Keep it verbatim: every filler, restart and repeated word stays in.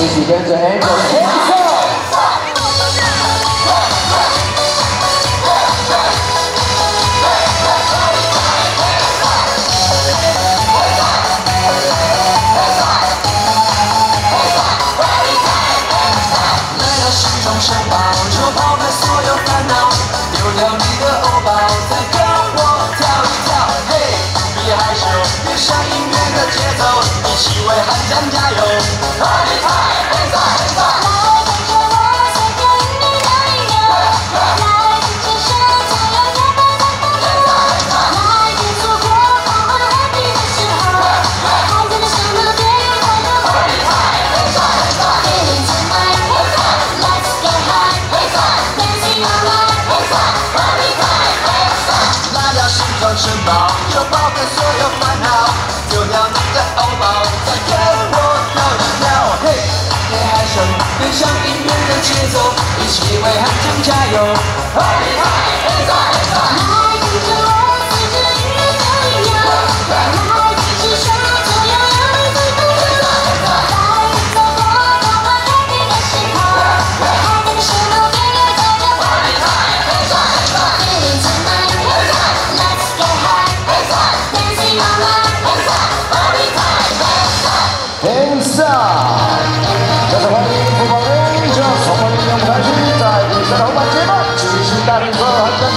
一起跟着 Angel。城堡就抛开所有烦恼，丢掉你的欧包，再跟我跳一跳。嘿，别害羞，跟上音乐的节奏，一起为汉江加油。Party time， hands up hands up。来跟着我，随着音乐摇一摇，来听这首才有热闹的氛围。来别错过狂欢 happy 的时候，孩子的什么别有太多。Party time， hands up hands up。Feeling tonight， hands up。Let's get high, dancing all night, party time, 拉掉心中城堡，就抛开所有烦恼，丢掉你的欧包，再跟我跳一跳。嘿，别害羞，跟上音乐的节奏，一起为汉江加油。Party time.